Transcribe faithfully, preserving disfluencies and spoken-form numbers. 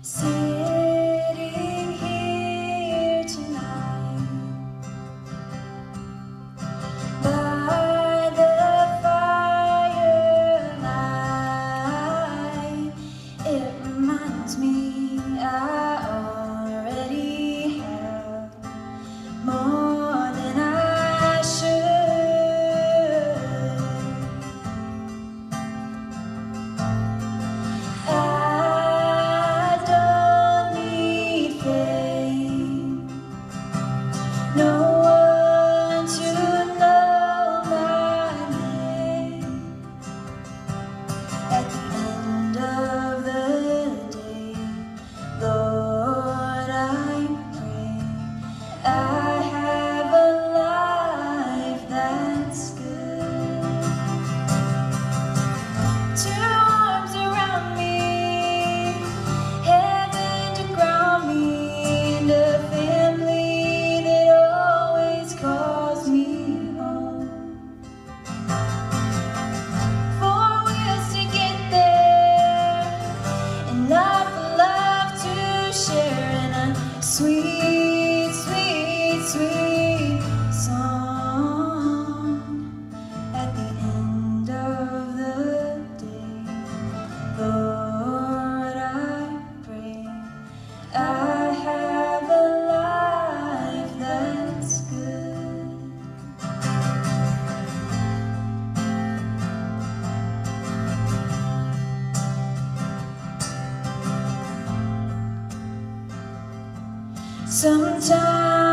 Sitting here tonight by the firelight, it reminds me I already have more than I should. I don't need fame, no one to know my name. At the end of the day, Lord, I pray I have a life that's good. Two arms around me, heaven to ground me, and a family that always calls me home. Four wheels to get there, enough love to share, and a sweet, sweet, sweet song at the end of the day. Lord, I pray I have a life that's good. Sometimes